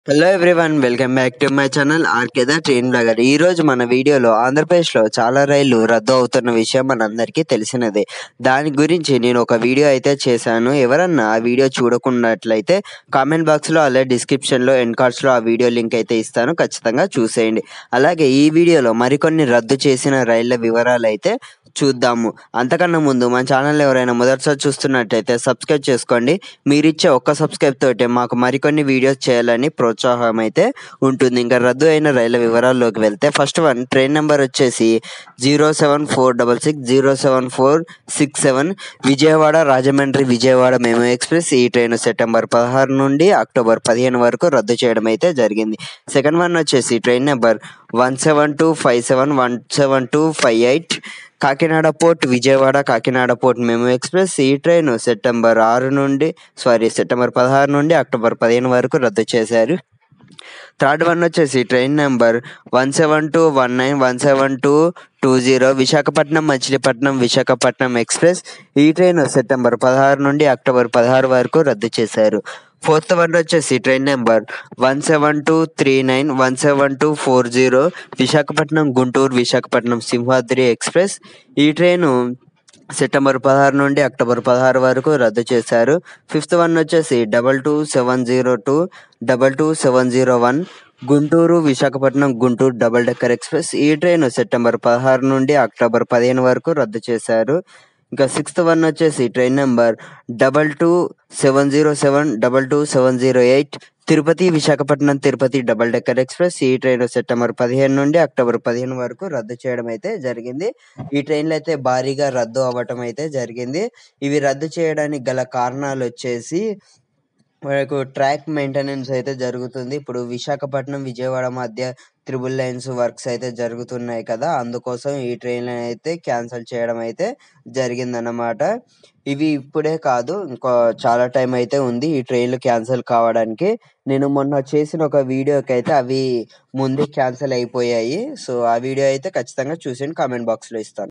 Hello everyone, welcome back to my channel RK the train blogger. ఈ రోజు మన వీడియోలో ఆంధ్రప్రదేశ్లో చాలా రైళ్లు రద్దు అవుతున్న విషయం మనందరికీ తెలిసినదే. దాని గురించి నేను ఒక వీడియో అయితే చేశాను. ఎవరన్నా ఆ వీడియో చూడకున్నట్లయితే కామెంట్ బాక్స్లో అలాగే డిస్క్రిప్షన్లో ఎండ్ కార్డ్స్లో ఆ వీడియో లింక్ అయితే ఇస్తాను, ఖచ్చితంగా చూసేయండి. అలాగే ఈ వీడియోలో మరికొన్ని రద్దు చేసిన రైళ్ల వివరాలు అయితే చూద్దాము. అంతకన్నా ముందు మన ఛానల్ ఎవరైనా మొదటిసారి చూస్తున్నట్టయితే సబ్స్క్రైబ్ చేసుకోండి. మీరిచ్చే ఒక్క సబ్స్క్రైబ్ తోటే మాకు మరికొన్ని వీడియోస్ చేయాలని ప్రోత్సాహం అయితే ఉంటుంది. ఇంకా రద్దు అయిన రైళ్ల వివరాల్లోకి వెళ్తే ఫస్ట్ వన్ ట్రైన్ నెంబర్ వచ్చేసి 07466 విజయవాడ రాజమండ్రి విజయవాడ మెమో ఎక్స్ప్రెస్. ఈ ట్రైన్ సెప్టెంబర్ 16 నుండి అక్టోబర్ 15 వరకు రద్దు చేయడం అయితే జరిగింది. సెకండ్ వన్ వచ్చేసి train number 17257 Kakinada port Vijayawada Kakinada port memo express. ఈ ట్రైన్ సెప్టెంబర్ 16 నుండి అక్టోబర్ 15 వరకు రద్దు చేశారు. థర్డ్ వన్ వచ్చేసి train number 17219 Visakhapatnam Machilipatnam Visakhapatnam express. ఈ ట్రైన్ సెప్టెంబర్ 16 నుండి అక్టోబర్ 16 వరకు రద్దు చేశారు. ఫోర్త్ వన్ వచ్చేసి train number 17239 Visakhapatnam Guntur Visakhapatnam Simhadri express. ఈ ట్రైను సెప్టెంబర్ 16 నుండి అక్టోబర్ 16 వరకు రద్దు చేశారు. ఫిఫ్త్ వన్ వచ్చేసి 22701 Guntur Visakhapatnam Guntur double decker express. ఈ ట్రైన్ సెప్టెంబర్ 16 నుండి అక్టోబర్ 15 వరకు రద్దు చేశారు. ఇంకా సిక్స్త్ వన్ వచ్చేసి train number 22708 Tirupati Visakhapatnam Tirupati double decker express. ఈ ట్రైన్ సెప్టెంబర్ 15 నుండి అక్టోబర్ 15 వరకు రద్దు చేయడం అయితే జరిగింది. ఈ ట్రైన్లు అయితే భారీగా రద్దు అవ్వటం అయితే జరిగింది. ఇవి రద్దు చేయడానికి గల కారణాలు వచ్చేసి మనకు ట్రాక్ మెయింటెనెన్స్ అయితే జరుగుతుంది. ఇప్పుడు విశాఖపట్నం విజయవాడ మధ్య త్రిబుల్ లైన్స్ వర్క్స్ అయితే జరుగుతున్నాయి కదా, అందుకోసం ఈ ట్రైన్లను అయితే క్యాన్సిల్ చేయడం అయితే జరిగిందన్నమాట. ఇవి ఇప్పుడే కాదు, ఇంకో చాలా టైం అయితే ఉంది ఈ ట్రైన్లు క్యాన్సిల్ కావడానికి. నేను మొన్న చేసిన ఒక వీడియోకి అయితే అవి ముందే క్యాన్సిల్ అయిపోయాయి. సో ఆ వీడియో అయితే ఖచ్చితంగా చూసి కామెంట్ బాక్స్లో ఇస్తాను.